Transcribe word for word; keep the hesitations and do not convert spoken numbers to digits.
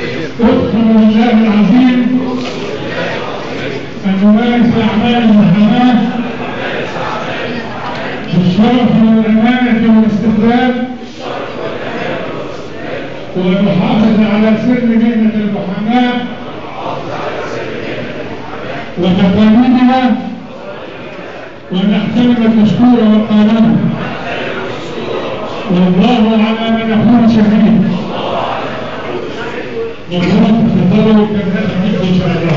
أقسم بالله العظيم أن أمارس أعمال المحاماة بالشرف والأمانة والاستقلال، وأن أحافظ على سر مهنة المحاماة وتقاليدها، وأن أحترم الدستور والقانون، والله على من يكون شهيد. مبروك، تفضلوا كالناس ان شاء الله.